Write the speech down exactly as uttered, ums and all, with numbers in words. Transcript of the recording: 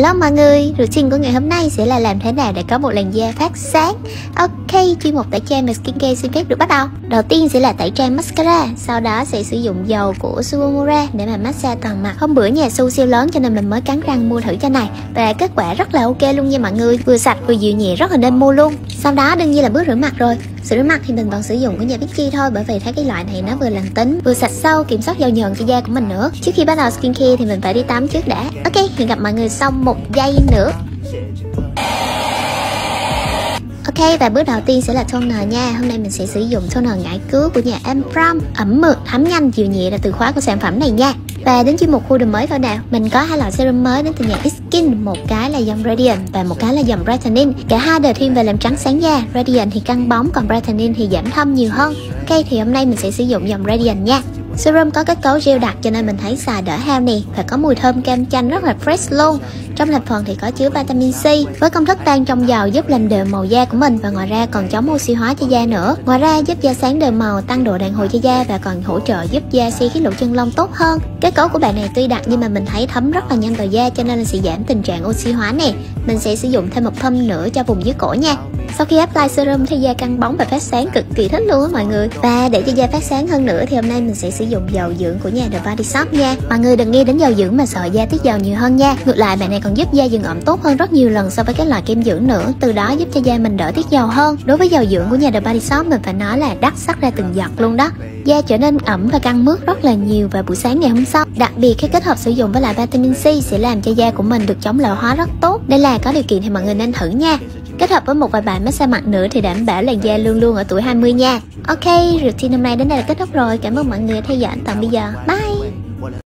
Hello mọi người, routine của ngày hôm nay sẽ là làm thế nào để có một làn da phát sáng. Ok, chuyên mục tẩy trang và skincare xin phép được bắt đầu. Đầu tiên sẽ là tẩy trang mascara, sau đó sẽ sử dụng dầu của Suomura để mà massage toàn mặt. Hôm bữa nhà Su siêu lớn cho nên mình mới cắn răng mua thử cho này, và kết quả rất là ok luôn nha mọi người, vừa sạch vừa dịu nhẹ, rất là nên mua luôn. Sau đó đương nhiên là bước rửa mặt rồi. Sữa rửa mặt thì mình vẫn sử dụng của nhà Vichy thôi, bởi vì thấy cái loại này nó vừa lành tính, vừa sạch sâu, kiểm soát dầu nhờn cho da của mình nữa. Trước khi bắt đầu skincare thì mình phải đi tắm trước đã. Ok, hẹn gặp mọi người sau một giây nữa. Ok, và bước đầu tiên sẽ là toner nha. Hôm nay mình sẽ sử dụng toner ngải cứu của nhà Emprom, ẩm mượt, thấm nhanh, dịu nhẹ là từ khóa của sản phẩm này nha. Và đến chuyên mục khu đường mới thôi nào. Mình có hai loại serum mới đến từ nhà Skin, một cái là dòng Radiant và một cái là dòng Brightening. Cả hai đều thiên về làm trắng sáng da. Radiant thì căng bóng, còn Brightening thì giảm thâm nhiều hơn. Ok, thì hôm nay mình sẽ sử dụng dòng Radiant nha. Serum có kết cấu gel đặc cho nên mình thấy xài đỡ hao nè, và có mùi thơm cam chanh rất là fresh luôn. Trong thành phần thì có chứa vitamin C với công thức tan trong dầu giúp làm đều màu da của mình, và ngoài ra còn chống oxy hóa cho da nữa. Ngoài ra giúp da sáng đều màu, tăng độ đàn hồi cho da và còn hỗ trợ giúp da xi khí lỗ chân lông tốt hơn. Kết cấu của bạn này tuy đặc nhưng mà mình thấy thấm rất là nhanh vào da cho nên là sẽ giảm tình trạng oxy hóa nè. Mình sẽ sử dụng thêm một thâm nữa cho vùng dưới cổ nha. Sau khi apply serum thì da căng bóng và phát sáng cực kỳ thích luôn á mọi người. Và để cho da phát sáng hơn nữa thì hôm nay mình sẽ sử dụng dầu dưỡng của nhà The Body Shop nha. Mọi người đừng nghe đến dầu dưỡng mà sợ da tiết dầu nhiều hơn nha. Ngược lại, bạn này còn giúp da dưỡng ẩm tốt hơn rất nhiều lần so với các loại kem dưỡng nữa, từ đó giúp cho da mình đỡ tiết dầu hơn. Đối với dầu dưỡng của nhà The Body Shop mình phải nói là đắt sắc ra từng giọt luôn đó. Da trở nên ẩm và căng mướt rất là nhiều vào buổi sáng ngày hôm sau. Đặc biệt khi kết hợp sử dụng với lại vitamin C sẽ làm cho da của mình được chống lão hóa rất tốt. Đây là có điều kiện thì mọi người nên thử nha. Kết hợp với một vài bài massage mặt nữa thì đảm bảo làn da luôn luôn ở tuổi hai mươi nha. Ok, routine hôm nay đến đây là kết thúc rồi. Cảm ơn mọi người đã theo dõi. Tạm bây giờ. Bye.